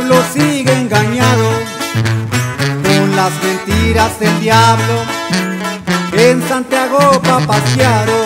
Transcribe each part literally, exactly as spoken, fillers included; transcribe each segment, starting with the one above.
pueblo sigue engañado con las mentiras del diablo. En Santiago Papasquiaro,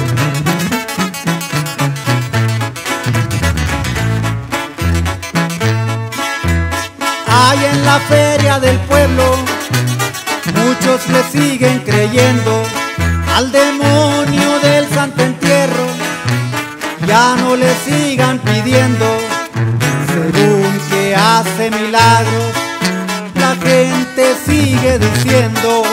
hay en la feria del pueblo, muchos le siguen creyendo al demonio del Santo Entierro. Ya no le sigan pidiendo, según que hace milagros, la gente sigue diciendo.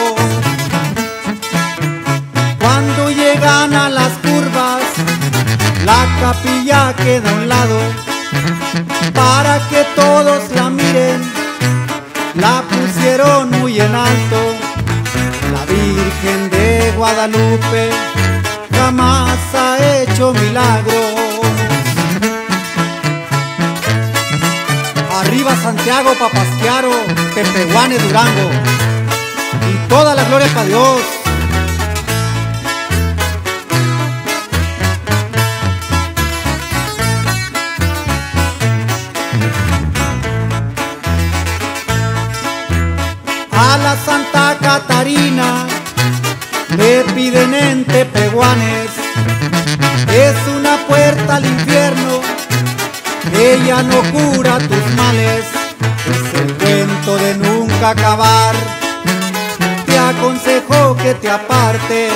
Cuando llegan a las curvas, la capilla queda a un lado, para que todos la miren, la pusieron muy en alto. La Virgen de Guadalupe jamás ha hecho milagros. Arriba Santiago Papasquiaro, Tepehuane, Durango, y toda la gloria para Dios. A la Santa Catarina le piden en Tepehuanes, es una puerta al infierno, ella no cura tus males. Es el cuento de nunca acabar, te aconsejo que te apartes.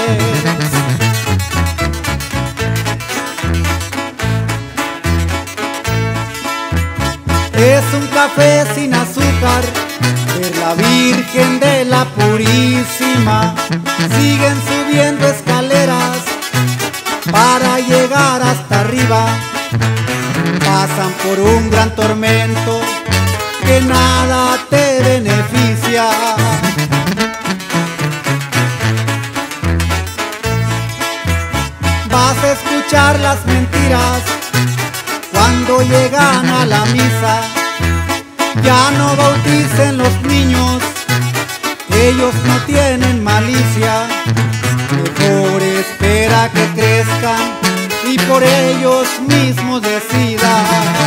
Es un café sin azúcar de la Virgen de la Purísima. Siguen subiendo escaleras para llegar hasta arriba. Pasan por un gran tormento que nada te beneficia. Vas a escuchar las mentiras cuando llegan a la misa. Ya no bauticen los niños, ellos no tienen malicia. Mejor espera que crezcan y por ellos mismos decidan.